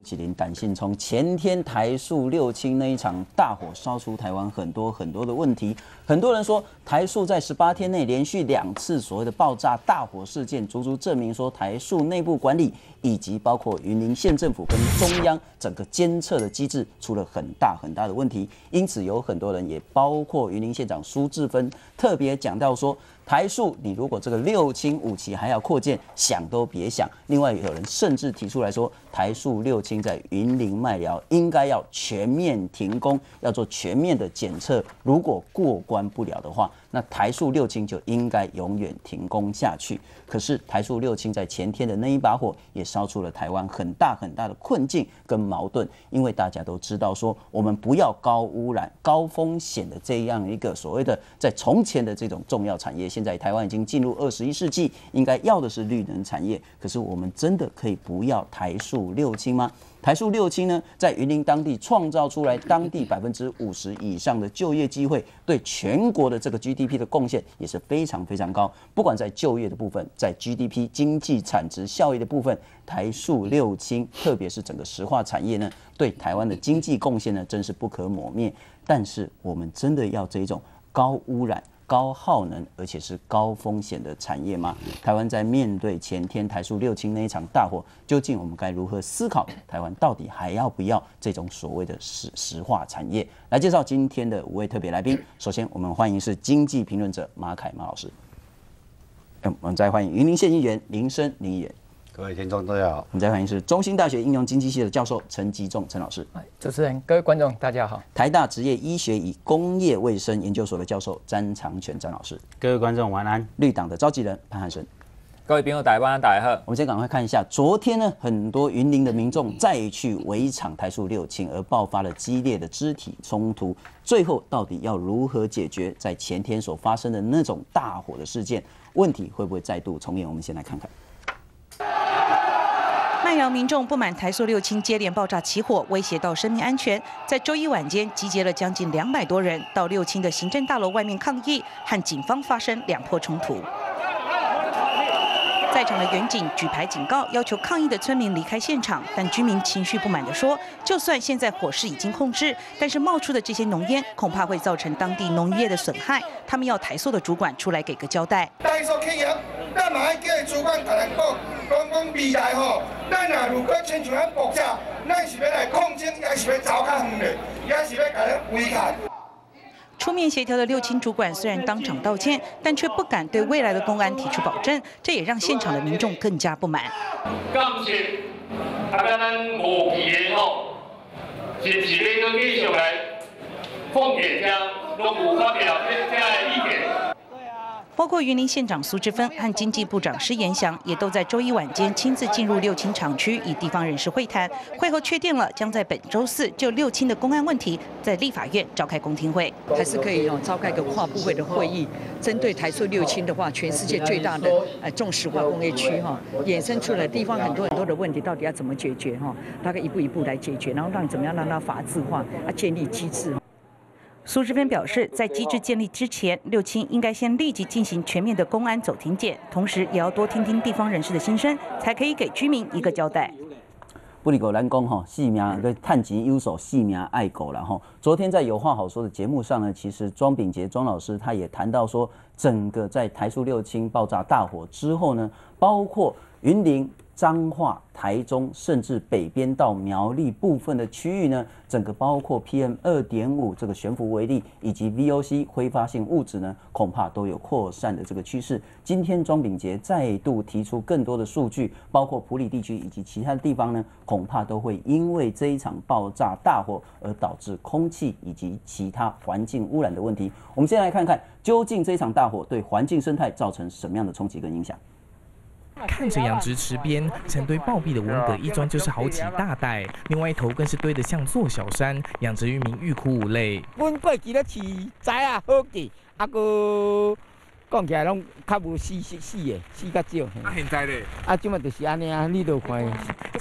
麒麟胆信聪，前天台塑六轻那一场大火烧出台湾很多的问题，很多人说台塑在18天内连续2次所谓的爆炸大火事件，足足证明说台塑内部管理以及包括云林县政府跟中央整个监测的机制出了很大的问题，因此有很多人也包括云林县长苏治芬特别讲到说。台塑，你如果这个六轻5期还要扩建，想都别想。另外有人甚至提出来说，台塑六轻在云林麦寮应该要全面停工，要做全面的检测。如果过关不了的话，那台塑六轻就应该永远停工下去。可是台塑六轻在前天的那一把火，也烧出了台湾很大的困境跟矛盾。因为大家都知道说，我们不要高污染、高风险的这样一个所谓的在从前的这种重要产业。现在台湾已经进入21世纪，应该要的是绿能产业。可是我们真的可以不要台塑六轻吗？台塑六轻呢，在云林当地创造出来当地50%以上的就业机会，对全国的这个 GDP 的贡献也是非常高。不管在就业的部分，在 GDP 经济产值效益的部分，台塑六轻，特别是整个石化产业呢，对台湾的经济贡献呢，真是不可磨灭。但是我们真的要这种高污染、高耗能，而且是高风险的产业吗？台湾在面对前天台塑六轻那一场大火，究竟我们该如何思考？台湾到底还要不要这种所谓的石化产业？来介绍今天的5位特别来宾。首先，我们欢迎是经济评论者马凯马老师。我们再欢迎云林县议员林升林议员。 各位听众大家好。 我们再欢迎是中兴大学应用经济系的教授陈吉仲陈老师。 主持人、各位观众大家好。 台大职业医学与工业卫生研究所的教授詹长全詹老师。 各位观众晚安。 绿党的召集人潘汉生。 各位朋友大家好。 我们先赶快看一下，昨天呢，很多云林的民众再去围场台塑六轻，而爆发了激烈的肢体冲突。最后到底要如何解决在前天所发生的那种大火的事件？问题会不会再度重演？我们先来看看。 麦寮民众不满台塑六轻接连爆炸起火，威胁到生命安全，在周一晚间集结了将近200多人到六轻的行政大楼外面抗议，和警方发生2波冲突。在场的远警举牌警告，要求抗议的村民离开现场，但居民情绪不满地说，就算现在火势已经控制，但是冒出的这些浓烟恐怕会造成当地农业的损害，他们要台塑的主管出来给个交代。 台塑企业，咱嘛要叫伊主管甲咱讲未来吼，咱若如果亲像咱爆炸，咱是要来控制，还是要走较远嘞，还是要甲咱围砍？ 出面协调的六轻主管虽然当场道歉，但却不敢对未来的公安提出保证，这也让现场的民众更加不满。 感谢大家咱无期的吼，是不是要继续来奉献听，拢有发表这的意见？ 包括云林县长苏治芬和经济部长施延祥也都在周一晚间亲自进入六轻厂区，与地方人士会谈。会后确定了，将在本周4就六轻的公安问题，在立法院召开公听会。 还是可以召开一个跨部会的会议，针对台塑六轻的话，全世界最大的重石化工业区衍生出来地方很多的问题，到底要怎么解决大概一步一步来解决，然后怎么样让它法治化，建立机制。 苏治芬表示，在机制建立之前，六轻应该先立即进行全面的公安走停检，同时也要多听听地方人士的心声，才可以给居民一个交代。 不离狗咱讲性命跟探钱有手，性命爱狗了哈。昨天在有话好说的节目上呢，其实庄秉杰庄老师他也谈到说，整个在台塑六轻爆炸大火之后呢，包括云林、彰化、台中，甚至北边到苗栗部分的区域呢，整个包括 PM2.5这个悬浮微粒以及 VOC 挥发性物质呢，恐怕都有扩散的这个趋势。今天庄秉杰再度提出更多的数据，包括埔里地区以及其他的地方呢，恐怕都会因为这一场爆炸大火而导致空气以及其他环境污染的问题。我们先来看看，究竟这一场大火对环境生态造成什么样的冲击跟影响？ 看着养殖池边成堆暴毙的文革一砖就是好几大袋，另外一头更是堆得像座小山，养殖渔民欲哭无泪。 阮过去咧饲仔啊好记，个讲起来拢较无死的，死较少。 现在咧？ 即马就是安尼啊，你都看。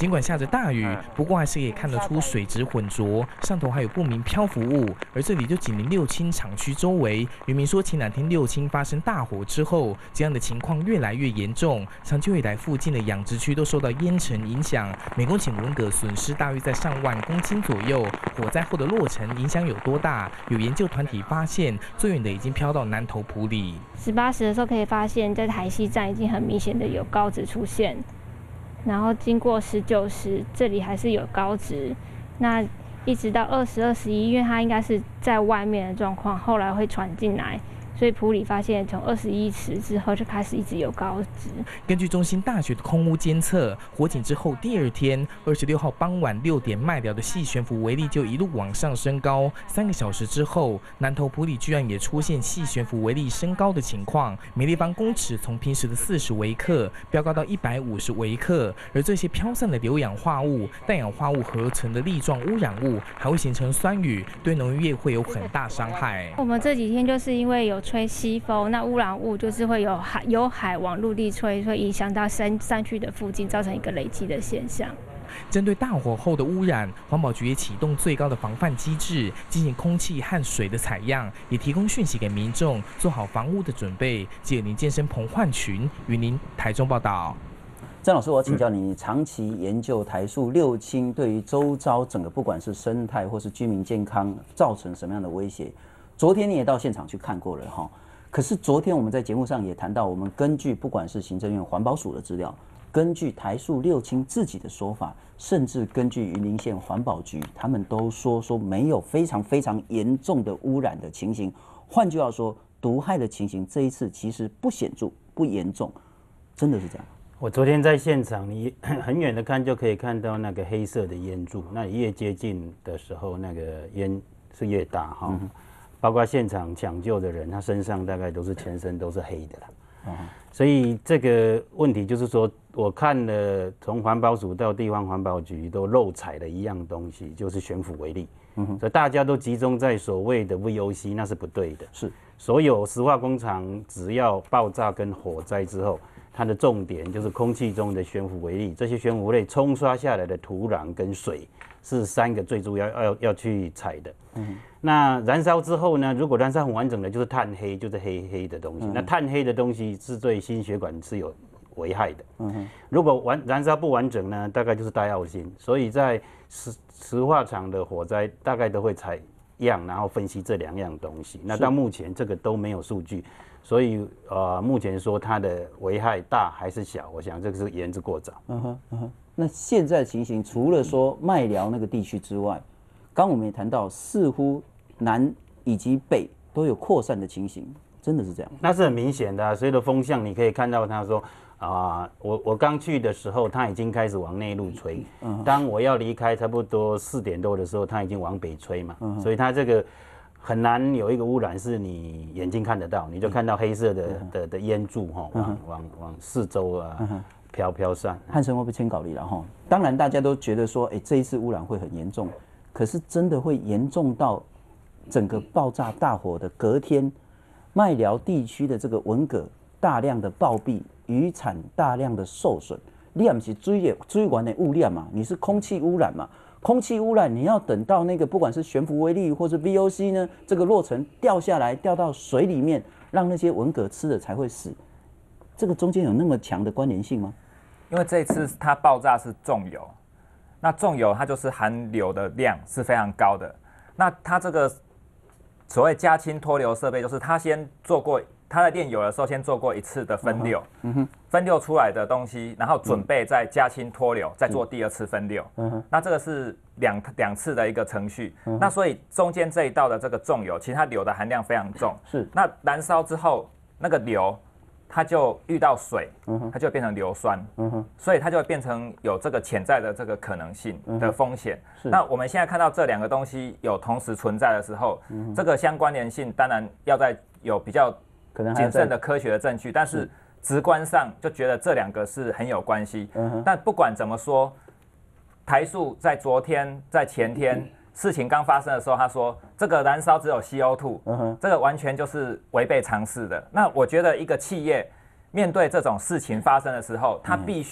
尽管下着大雨，不过还是可以看得出水质浑浊，上头还有不明漂浮物。而这里就紧邻六轻厂区周围，渔民说前2天六轻发生大火之后，这样的情况越来越严重，长久以来附近的养殖区都受到烟尘影响，每公顷文蛤损失大约在上万公斤左右。火灾后的落尘影响有多大？有研究团体发现，最远的已经飘到南投埔里。 18时的时候可以发现，在台西站已经很明显的有高值出现，然后经过19时，这里还是有高值，那一直到20、21，因为它应该是在外面的状况，后来会传进来。所以埔里发现，从21时之后就开始一直有高值。 根据中兴大学的空污监测，火警之后第2天，26号傍晚6点，麦寮的细悬浮微粒就一路往上升高。3个小时之后，南投埔里居然也出现细悬浮微粒升高的情况，每立方公尺从平时的40微克飙高到150微克。而这些飘散的硫氧化物、氮氧化物合成的粒状污染物，还会形成酸雨，对农渔业会有很大伤害。 我们这几天就是因为有吹西风，那污染物就是会由海往陆地吹，会影响到山区的附近，造成一个累积的现象。 针对大火后的污染，环保局也启动最高的防范机制，进行空气和水的采样，也提供讯息给民众，做好防污的准备。记者林健生、彭焕群，云林台中报道。 郑老师，我要请教你，长期研究台塑六轻对于周遭整个不管是生态或是居民健康造成什么样的威胁？昨天你也到现场去看过了哈，可是昨天我们在节目上也谈到，我们根据不管是行政院环保署的资料，根据台塑六轻自己的说法，甚至根据云林县环保局，他们都说没有非常非常严重的污染的情形。换句话说，毒害的情形这一次其实不显著、不严重，真的是这样。 我昨天在现场，你很远的看就可以看到那个黑色的烟柱，那你越接近的时候，那个烟是越大哈。包括现场抢救的人，他身上大概都是全身都是黑的啦。所以这个问题就是说，我看了从环保署到地方环保局都漏采的一样东西，就是悬浮微粒。所以大家都集中在所谓的 VOC， 那是不对的。是所有石化工厂只要爆炸跟火灾之后，它的重点就是空气中的悬浮微粒，这些悬浮微粒冲刷下来的土壤跟水是3个最主要去采的。那燃烧之后呢？如果燃烧很完整的，就是碳黑，就是黑黑的东西。那碳黑的东西是对心血管是有危害的。如果燃烧不完整呢，大概就是带药性。所以在石化厂的火灾，大概都会采样，然后分析这2样东西。那到目前这个都没有数据，所以目前说它的危害大还是小，我想这个是言之过早。 那现在情形，除了说麦寮那个地区之外，刚我们也谈到，似乎南以及北都有扩散的情形，真的是这样？ 那是很明显的随着风向，你可以看到他说我刚去的时候，它已经开始往内陆吹。当我要离开差不多4点多的时候，它已经往北吹嘛。所以它这个很难有一个污染是你眼睛看得到，你就看到黑色的烟柱往四周飘散。 汉生会不会牵搞力了哈？当然大家都觉得说，这一次污染会很严重。可是真的会严重到整个爆炸大火的隔天，麦寮地区的这个文蛤大量的暴毙，渔产大量的受损。你也不是水源的污染嘛，你是空气污染嘛？空气污染你要等到那个不管是悬浮微粒或是 VOC 呢，这个落尘掉下来掉到水里面，让那些文蛤吃了才会死。这个中间有那么强的关联性吗？ 因为这一次它爆炸是重油。那重油它就是含硫的量是非常高的，那它这个所谓加氢脱硫设备，就是它先做过，它在炼油的时候先做过1次的分流，分流出来的东西，然后准备再加氢脱硫，再做第2次分流。那这个是两次的一个程序。那所以中间这一道的这个重油，其实它硫的含量非常重。是。那燃烧之后，那个硫它就遇到水，它就会变成硫酸，所以它就会变成有这个潜在的这个可能性的风险。那我们现在看到这2个东西有同时存在的时候，这个相关联性当然要在有比较谨慎的科学的证据，但是直观上就觉得这2个是很有关系。但不管怎么说，台塑在昨天、在前天。事情刚发生的时候，他说这个燃烧只有 CO2，这个完全就是违背常识的。那我觉得一个企业面对这种事情发生的时候，他必须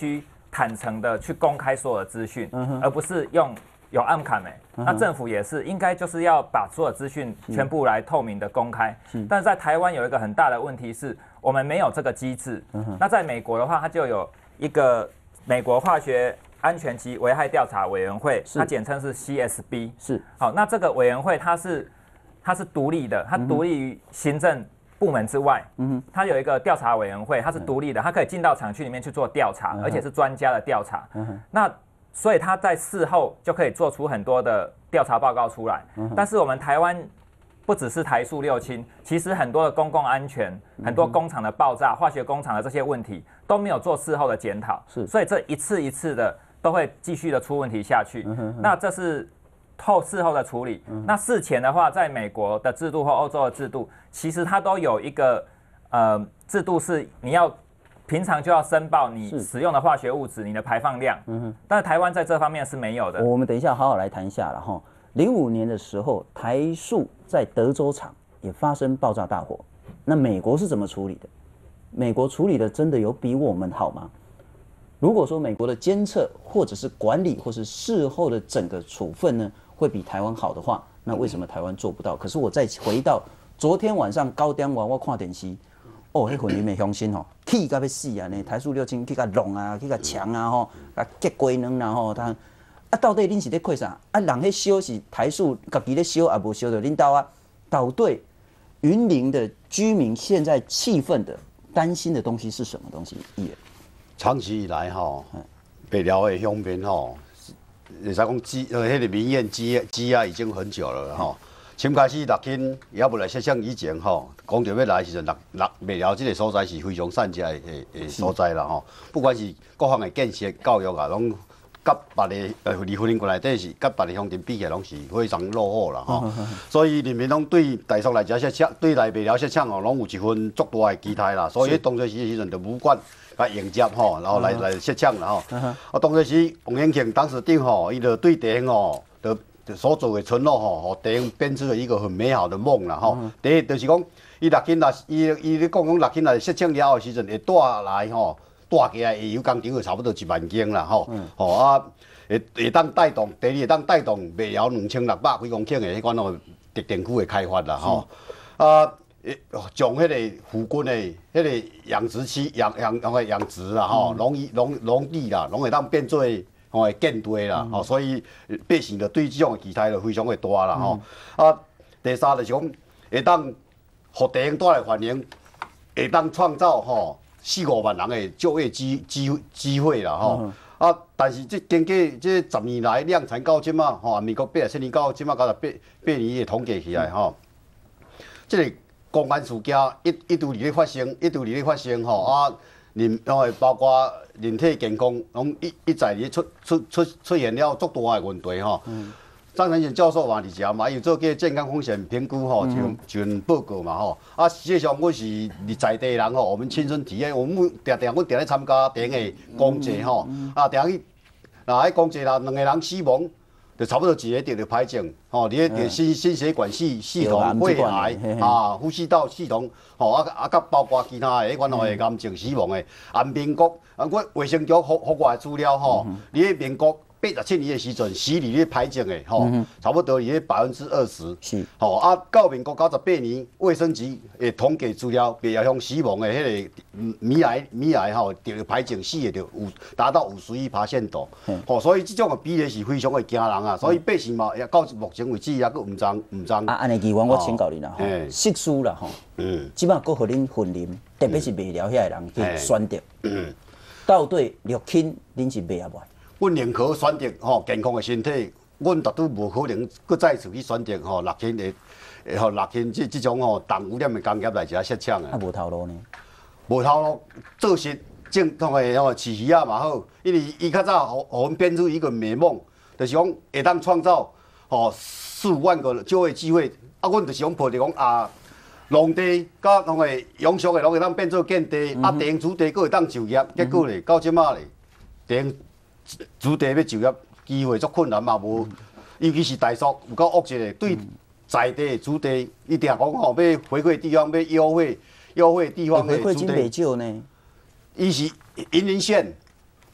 坦诚的去公开所有的资讯，而不是有暗卡没？那政府也是应该就是要把所有资讯全部来透明的公开。但是在台湾有一个很大的问题是，我们没有这个机制。那在美国的话，它就有一个美国化学安全及危害调查委员会，它简称是 CSB。是。好，那这个委员会它是独立的，它独立于行政部门之外。它有一个调查委员会，它是独立的，它可以进到厂区里面去做调查，而且是专家的调查。那所以他在事后就可以做出很多的调查报告出来，但是我们台湾不只是台塑六轻，其实很多的公共安全、很多工厂的爆炸、化学工厂的这些问题都没有做事后的检讨，所以这一次一次的都会继续的出问题下去。那这是事后的处理。那事前的话，在美国的制度或欧洲的制度，其实它都有一个制度是你要。平常就要申报你使用的化学物质，你的排放量。但是台湾在这方面是没有的。 我们等一下好好来谈一下了哈。05年的时候，台塑在德州厂也发生爆炸大火，那美国是怎么处理的？美国处理的真的有比我们好吗？如果说美国的监测或者是管理或是事后的整个处分呢，会比台湾好的话，那为什么台湾做不到？可是我再回到昨天晚上9点晚我看电视。哦，迄份林的乡亲吼，气到要死啊！呢，台塑六轻去甲弄啊，去甲抢啊吼，甲结龟卵啦吼，他到底恁是咧亏啥？人迄烧是台塑家己咧烧，也无烧到恁兜啊。岛对云林的居民现在气愤的、担心的东西是什么东西？ 长期以来吼，北寮的乡民吼，会使讲迄个民怨积压已经很久了吼。先开始6轻也无来设想以前吼，讲着要来的时阵，北寮这个所在是非常善佳的所在啦吼。不管是各方的建设、教育啊，拢甲别个离婚县内底是甲别个乡镇比起来，拢是非常落后啦吼。所以人民拢对台塑来遮设厂，对来北寮设厂哦，拢有一份足大的期待啦。所以当初时阵就武馆甲迎接吼，然后来设厂啦吼。当初时王永庆当时长吼，伊就对地方吼，所做的承诺吼，互地方编织了一个很美好的梦啦吼。第一就是讲，伊6轻来，伊咧讲6轻来设厂了后时阵，会带来吼，带起来会有工厂有差不多1万间啦吼。会当带动，第二会当带动北寮2600几公顷的迄款哦特定区的开发啦吼。从迄个附近的迄个养殖区、养殖啦吼，农地啦，拢会当变做。会建地啦，所以百姓就对这种期待就非常的大啦吼。第三就是讲，会当互地方带来繁荣，会当创造吼4-5万人的就业机会啦吼。但是经过这10年来量产到即马吼，民国87年到即马98年的统计起来吼，这个公安事件一直咧发生吼包括人体健康，拢一再咧出现了足大的问题吼。张成贤教授嘛伫遮嘛，伊有做个健康风险评估吼，就报告嘛吼。实际上我是在地人吼，我们亲身体验，阮定咧参加地的公祭吼，定去迄公祭啦，2个人死亡。就差不多1个得排症，吼，你个心血管系统、肺癌呼吸道系统，吼甲包括其他的迄款癌症死亡的。民国我卫生局发我的资料吼，你迄民国87年的时阵，死伫咧排症的吼，差不多伫咧20%。是，吼到民国98年，卫生局的统计资料，北寮乡死亡的迄个米癌吼，得排症死的就有达到51%度，吼，所以这种的比例是非常的惊人啊！所以百姓嘛，也到目前为止也佫唔知。 安尼议员我请教你啦，吼，食书啦，吼，即摆佫互恁分林，特别是北寮遐个人去选择，到底6轻恁是买啊无？ 阮宁可选择吼健康的身体，阮绝对无可能搁再次去选择吼6轻的，吼6轻这种吼重污染的工业来遮设厂啊。 无头路呢？无头路，做实正统的吼饲鱼啊嘛好，因为伊较早互阮编出一个美梦，就是讲会当创造吼4-5万个就业机会。阮就是讲抱着讲农地甲拢个养殖的拢会当变做建地，地方主地佫会当就业，结果咧到即马咧，地方主地要就业机会足困难嘛无，尤其是台塑有够恶质的，对在地主地一定讲吼要回馈地方，要优惠地方的回馈金袂少呢。 伊是云林县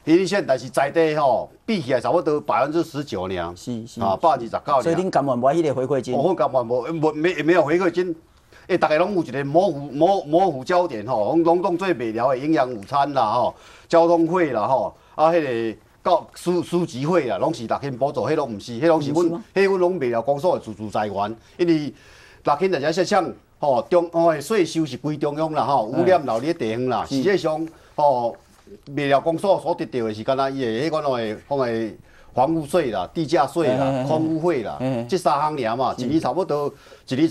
平林县，但是在地吼比起来差不多19%呢， 是 829。 所以恁甘愿无迄个回馈金？ 我甘愿没有回馈金，大家拢有一个模糊焦点吼，拢当做袂了的营养午餐啦吼，交通费啦吼，迄个书籍费啦，拢是6轻补助，迄拢毋是，迄拢是阮拢袂了公所的自助财源，因为6轻在遮设想吼的税收是归中央啦吼，污染留伫地方啦，实际上吼。未了公所所得到的是，敢若伊的迄个房屋税啦、地价税啦、空污费啦，这3项尔嘛，一年差不多即个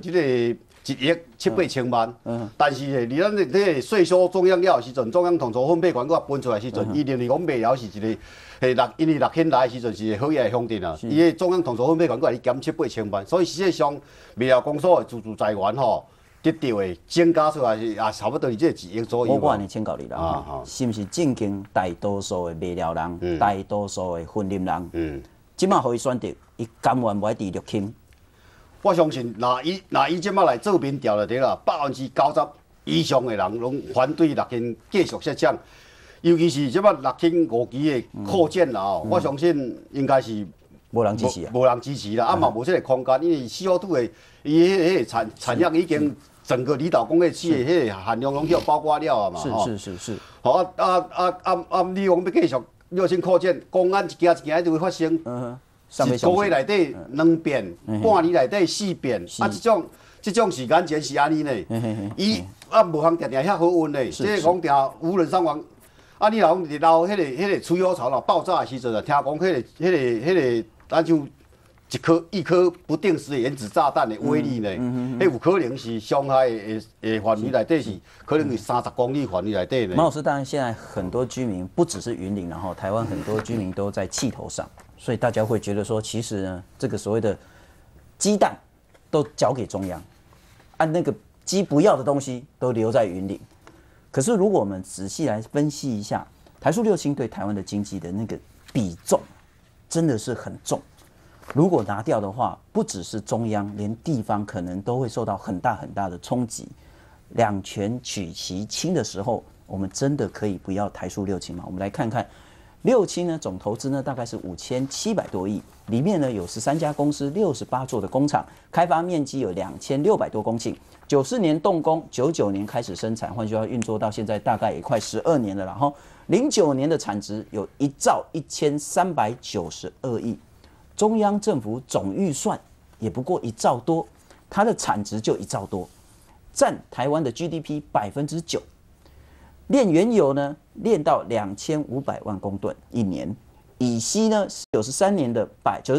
1亿7、8千万。但是咧，离咱这个税收中央了的时阵，中央统筹分配权搁分出来的时阵，伊认为讲未了是一个因为6轻来的时阵是一个好嘢的乡镇啊，伊的中央统筹分配权搁来减7、8千万，所以实际上未了公所的自助财源吼。得到的增加出来是也差不多是这1亿左右。 我安尼请教你啦，是毋是正经大多数的卖了人，大多数的婚林人，即马互伊选择，伊甘愿无爱伫6轻？ 我相信，那伊即马来做民调就对啦，90%以上的人拢反对6轻继续设厂，尤其是即马6轻5期的扩建啦我相信应该是无人支持啊， 无人支持啦，嘛无这个空间，因为CO2的伊迄个产业已经。整个离岛工业区的迄个含量拢叫包括了啊嘛， 是。 好你讲要继续6轻扩建，公安一件一直会发生。一个月内底2变，半年内底4变，这种时间前是安尼呢。伊无通定遐好运呢，即个讲定无人伤亡。你若讲留迄个吹火槽爆炸的时阵啊，听讲迄个咱就。一颗不定时的原子炸弹的威力呢，有可能是伤害的范围内底是可能是30公里范围内底呢。 马老师，当然现在很多居民不只是云林，然后台湾很多居民都在气头上，所以大家会觉得说，其实呢，这个所谓的鸡蛋都交给中央，那个鸡不要的东西都留在云林。可是如果我们仔细来分析一下，台塑6轻对台湾的经济的那个比重，真的是很重。如果拿掉的话，不只是中央，连地方可能都会受到很大的冲击。两权取其轻的时候，我们真的可以不要台塑6轻吗？我们来看看6轻呢，总投资呢大概是5700多亿，里面呢有13家公司，68座的工厂，开发面积有2600多公顷。94年动工，99年开始生产，换句话运作到现在大概也快12年了。然后09年的产值有1兆1392亿。中央政府总预算也不过1兆多，它的产值就1兆多，占台湾的 GDP 9%。炼原油呢，炼到2500万公吨一年，乙烯呢94年的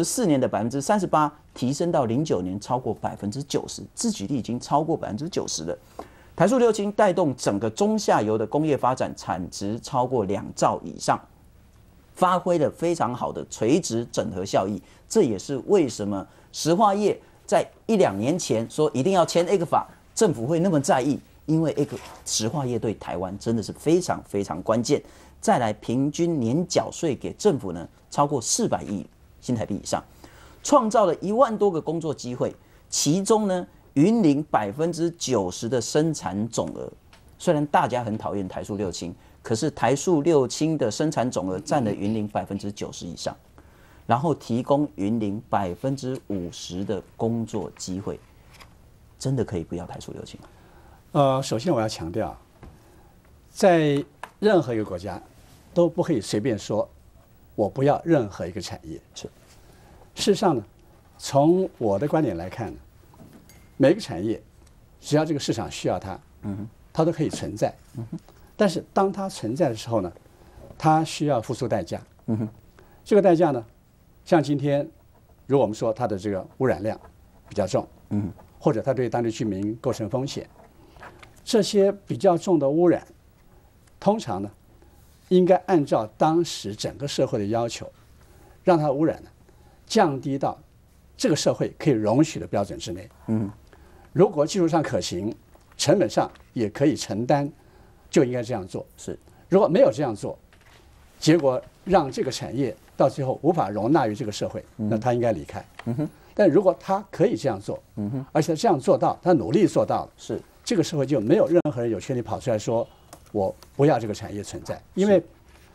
38%，提升到09年超过90%，自给率已经超过90%了。台塑6轻带动整个中下游的工业发展，产值超过2兆以上。发挥了非常好的垂直整合效益，这也是为什么石化业在1、2年前说一定要签 ECFA， 政府会那么在意，因为石化业对台湾真的是非常关键。再来，平均年缴税给政府呢，超过400亿新台币以上，创造了1万多个工作机会，其中呢，云林90%的生产总额，虽然大家很讨厌台塑6轻。可是台塑6轻的生产总额占了云林90%以上，然后提供云林50%的工作机会，真的可以不要台塑6轻吗？ 首先我要强调，在任何一个国家都不可以随便说我不要任何一个产业。 是， 事实上呢，从我的观点来看呢，每个产业只要这个市场需要它，它都可以存在。但是当它存在的时候呢，它需要付出代价。这个代价呢，像今天，如果我们说它的这个污染量比较重，或者它对当地居民构成风险，这些比较重的污染，通常呢，应该按照当时整个社会的要求，让它的污染呢降低到这个社会可以容许的标准之内。如果技术上可行，成本上也可以承担。就应该这样做。 是， 如果没有这样做，结果让这个产业到最后无法容纳于这个社会，那他应该离开。但如果他可以这样做，而且这样做到，他努力做到了， 是这个社会就没有任何人有权利跑出来说我不要这个产业存在，因为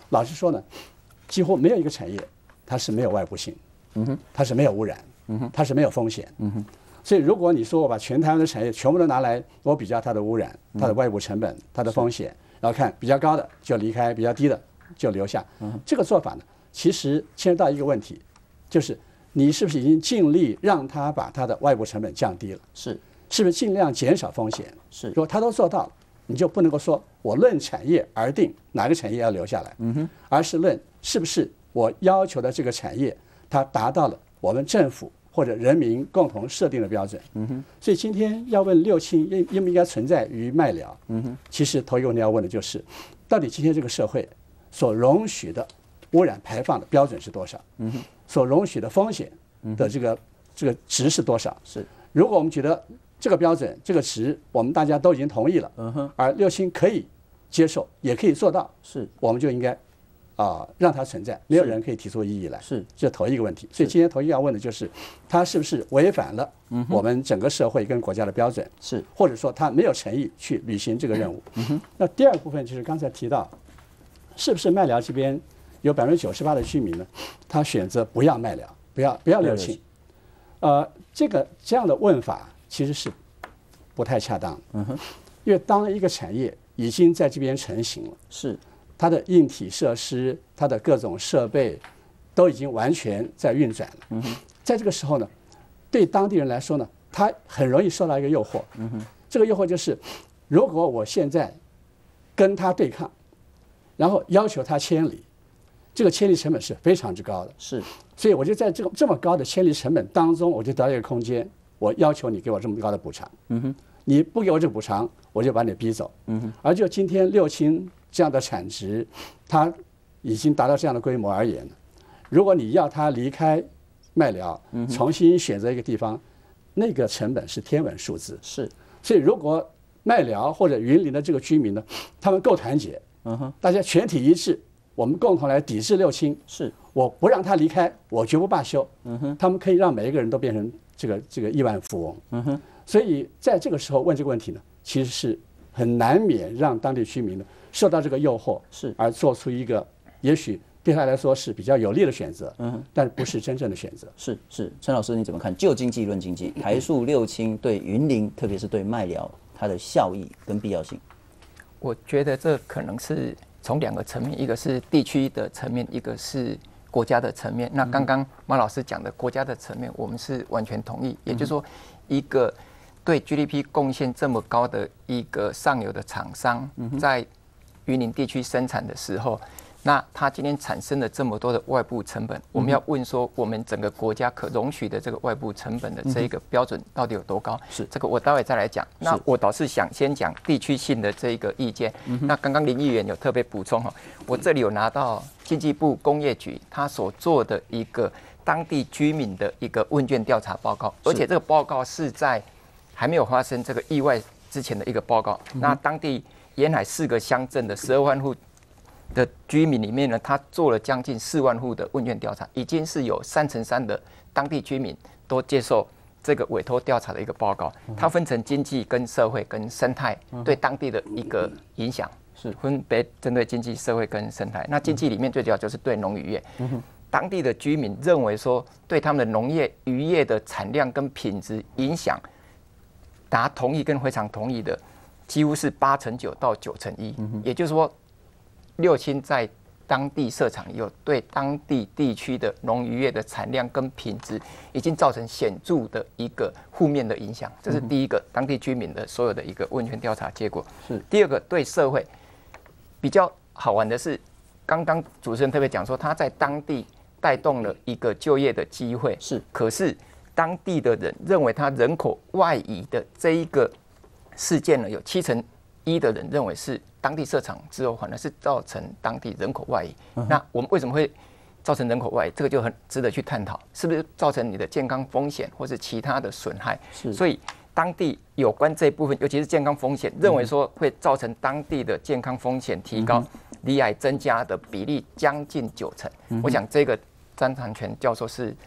老实说呢，几乎没有一个产业它是没有外部性，它是没有污染，它是没有风险，所以如果你说我把全台湾的产业全部都拿来，我比较它的污染、它的外部成本、它的风险，然后看比较高的就离开，比较低的就留下，这个做法呢，其实牵涉到一个问题，就是你是不是已经尽力让它把它的外部成本降低了？是不是尽量减少风险？如果他都做到了，你就不能够说我论产业而定哪个产业要留下来，而是论是不是我要求的这个产业它达到了我们政府或者人民共同设定的标准。所以今天要问六轻应不应该存在于麦寮，其实头一个问题要问的就是，到底今天这个社会所容许的污染排放的标准是多少？所容许的风险的这个值是多少？如果我们觉得这个标准、这个值，我们大家都已经同意了，而六轻可以接受，也可以做到，我们就应该让它存在，没有人可以提出异议来，这头一个问题。所以今天头一个要问的就是，它是不是违反了我们整个社会跟国家的标准，或者说它没有诚意去履行这个任务。那第二部分就是刚才提到，是不是麦寮这边有98%的居民呢，他选择不要麦寮，不要六轻？这样的问法其实是不太恰当，因为当一个产业已经在这边成型了，它的硬体设施、它的各种设备都已经完全在运转了，在这个时候呢，对当地人来说呢，他很容易受到一个诱惑，这个诱惑就是，如果我现在跟他对抗，然后要求他迁离，这个迁离成本是非常之高的，所以我就在这么高的迁离成本当中，我就得到一个空间，我要求你给我这么高的补偿，你不给我这个补偿，我就把你逼走，而就今天六轻这样的产值，它已经达到这样的规模而言，如果你要它离开麦寮，重新选择一个地方，那个成本是天文数字，所以如果麦寮或者云林的这个居民呢，他们够团结，大家全体一致，我们共同来抵制六轻，我不让他离开，我绝不罢休，他们可以让每一个人都变成这个亿万富翁，所以在这个时候问这个问题呢，其实是很难免让当地居民呢受到这个诱惑，而做出一个也许对他来说是比较有利的选择，但不是真正的选择。 陈老师你怎么看？就经济论经济，台塑六轻对云林，特别是对麦寮，它的效益跟必要性？ 我觉得这可能是从2个层面，一个是地区的层面，一个是国家的层面。那刚刚马老师讲的国家的层面，我们是完全同意。也就是说，一个对 GDP 贡献这么高的一个上游的厂商，在云林地区生产的时候，那它今天产生了这么多的外部成本，我们要问说，我们整个国家可容许的这个外部成本的这一个标准到底有多高？这个我待会再来讲。那我倒是想先讲地区性的这一个意见。那刚刚林议员有特别补充哈，我这里有拿到经济部工业局他所做的一个当地居民的一个问卷调查报告，而且这个报告是在还没有发生这个意外之前的一个报告。那当地沿海4个乡镇的12万户的居民里面呢，他做了将近4万户的问卷调查，已经是有3/3的当地居民都接受这个委托调查的一个报告。它分成经济、跟社会、跟生态对当地的一个影响，分别针对经济、社会跟生态。那经济里面最主要就是对农渔业，当地的居民认为说，对他们的农业、渔业的产量跟品质影响，达同意跟非常同意的，几乎是8/9到9/1，也就是说，六轻在当地设厂以后，对当地地区的农渔业的产量跟品质，已经造成显著的一个负面的影响。这是第一个，当地居民的所有的一个问卷调查结果。第二个，对社会比较好玩的是，刚刚主持人特别讲说，他在当地带动了一个就业的机会。可是当地的人认为他人口外移的这一个事件呢，有7/1的人认为是当地设厂之后，反而是造成当地人口外移。那我们为什么会造成人口外移？这个就很值得去探讨，是不是造成你的健康风险或是其他的损害？所以当地有关这一部分，尤其是健康风险，认为说会造成当地的健康风险提高，罹癌增加的比例将近90%。我想这个张长全教授是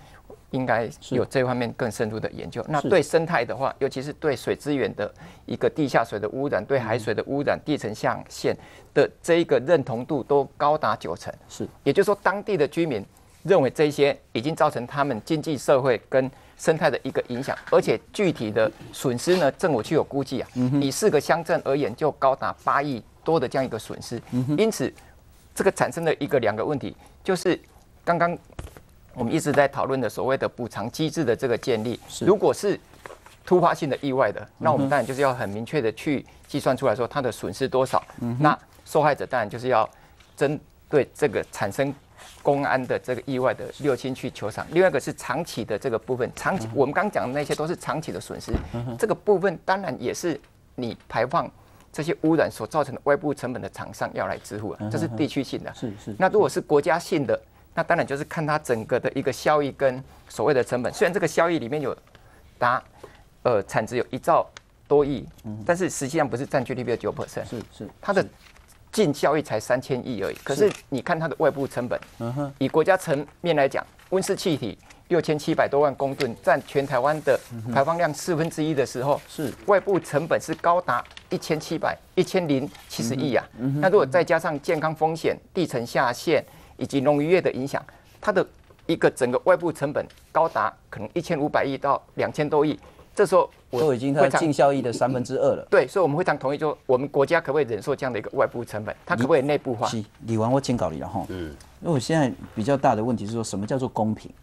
应该有这方面更深入的研究。那对生态的话，尤其是对水资源的一个地下水的污染、对海水的污染、地层下陷的这一个认同度都高达90%。 是， 也就是说，当地的居民认为这些已经造成他们经济社会跟生态的一个影响，而且具体的损失呢，政府就有估计啊，以4个乡镇而言，就高达8亿多的这样一个损失。因此，这个产生的2个问题，就是刚刚我们一直在讨论的所谓的补偿机制的这个建立，如果是突发性的意外的，那我们当然就是要很明确的去计算出来说它的损失多少。那受害者当然就是要针对这个产生公安的这个意外的6轻去求偿。另外一个是长期的这个部分，长期我们刚讲的那些都是长期的损失，这个部分当然也是你排放这些污染所造成的外部成本的厂商要来支付的，这是地区性的。 是。 那如果是国家性的，那当然就是看它整个的一个效益跟所谓的成本。虽然这个效益里面有产值有1兆多亿，但是实际上不是占 GDP 的9%， 是它的净效益才3000亿而已。可是你看它的外部成本，以国家层面来讲，温室气体6700多万公吨，占全台湾的排放量1/4的时候，外部成本是高达1070亿啊。那如果再加上健康风险、地层下陷以及农渔业的影响，它的一个整个外部成本高达可能1500亿到2000多亿。这时候都已经它净效益的2/3了。 对，所以我们非常同意，说我们国家可不可以忍受这样的一个外部成本？它可不可以内部化？ 李完我警告你了哈。因为我现在比较大的问题是说什么叫做公平？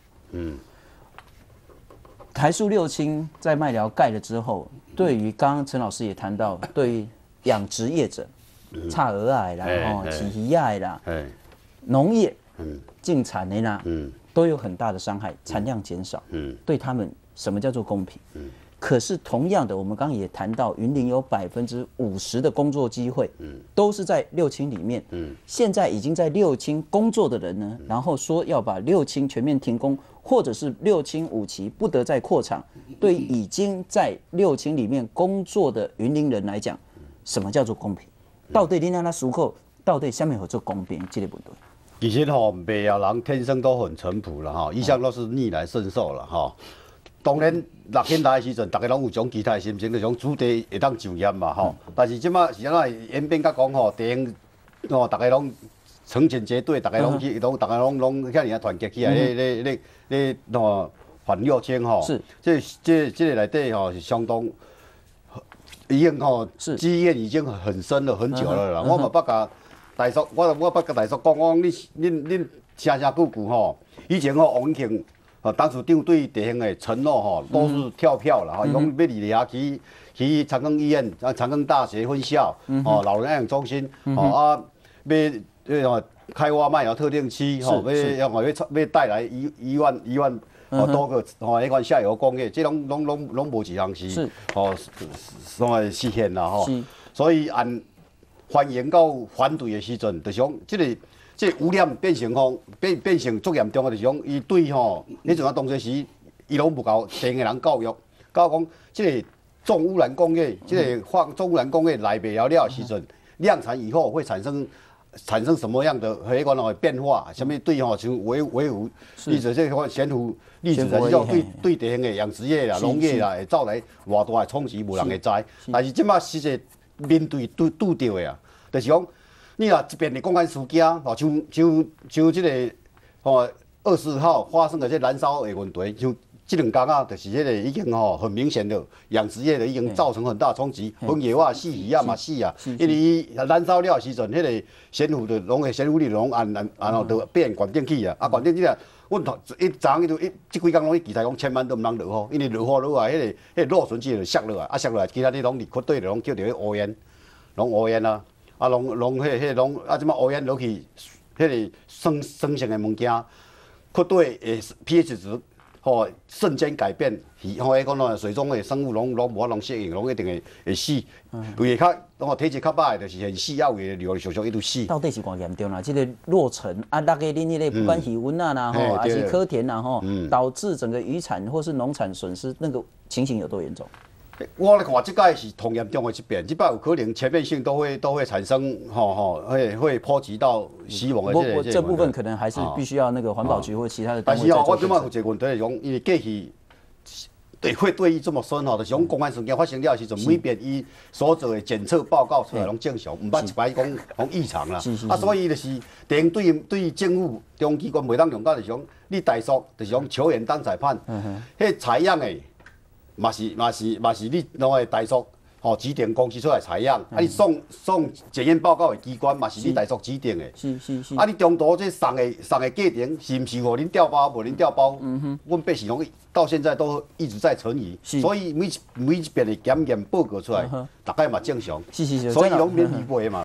台塑6轻在麦寮盖了之后，对于刚刚陈老师也谈到，对于养殖业者，差鹅仔啦，起鱼仔啦，农业，进产的啦，都有很大的伤害，产量减少，对他们什么叫做公平？可是同样的，我们刚刚也谈到，云林有50%的工作机会，都是在6轻里面。现在已经在6轻工作的人呢，然后说要把6轻全面停工，或者是6轻5期不得再扩厂。对于已经在6轻里面工作的云林人来讲，什么叫做公平？到底你让他出口，到底下面有做公平这个问题？ 其实麦寮人天生都很淳朴了哈，一向都是逆来顺受了哈。当然，6轻来的时阵，大家拢有种其他的心情，就种主地会当就业嘛吼。但是即马是安怎演变甲讲吼，地方大家拢成群结队，大家拢去，大家拢遐尔团结起来，咧反6轻吼。是。这个内底吼是相当，已经积怨已经很深了，很久了啦。我嘛捌甲大叔，我捌甲大叔讲，我讲恁声声句句吼，以前王永庆。当初长对地方的承诺吼，都是跳票了哈，讲要离遐去长庚医院、长庚大学分校、老人安养中心，要开挖麦寮特定区，要带来一万多个迄款下游工业，这拢无一项是实现啦吼。所以按欢迎到反对的时阵，就讲这污染变成变成足严重的，就是讲伊对迄阵当初时伊拢不搞地的人教育讲这个重污染工业，这个重污染工业来不了的时阵，量产以后会产生什么样的迄个变化？什么对像维护，例如这个悬浮粒子啊，对地方的养殖业啦、农业啦，会造来偌大的冲击，无人会知。但是即马实际面对拄到的啊，就是讲。你若一边的公安事件，像这个20号发生的这燃烧的问题，像这2天啊，就是这个已经很明显的养殖业的已经造成很大冲击，分野啊、死鱼啊嘛死啊，因为燃烧了时阵，迄个悬浮的悬浮力拢就变关键器啊，关键器啊，阮一早这几工拢去期待讲千万都唔通落雨，因为落雨落来，迄个落船机就摔落来，摔落来，其他啲拢离缺对拢叫做乌烟，拢乌烟啊。即马乌烟落去，迄个酸性的物件，缺对的 pH 值，瞬间改变，迄个水中的生物拢无法能适应，拢一定会死。为较体质较歹的，就是很死，啊为流常常一直死。 到底是偌严重啦？这个落尘啊，那个恁迄个不管气温啊啦还是科田啦导致整个渔产或是农产损失，那个情形有多严重？ 我来看，这届是同严重的一遍，这摆有可能全面性都会产生，会波及到死亡的这部分可能还是必须要那个环保局或其他的单位。 但是我今摆有一个问题是讲，因为过去会对伊这么深就是讲公安事件发生了的时阵，每边伊所做的检测报告出来拢正常，唔捌一摆讲异常啦。所以就是等对政府中机关袂当用到就是讲，你大叔就是讲球员当裁判，迄采样的。嘛是你拢会大叔指定公司出来采样，你送检验报告的机关嘛是你大叔指定的。是。你中途这送的过程是毋是互恁调包，无恁调包？阮百姓到现在都一直在存疑，所以每一遍的检验报告出来，大概嘛正常。所以拢免疑过嘛。